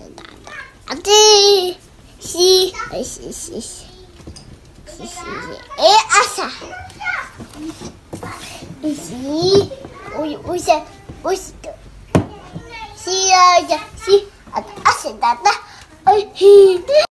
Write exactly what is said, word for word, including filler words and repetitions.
あっちしししししえ朝しおいおいしおいしくしあじゃしあと汗だなおいしい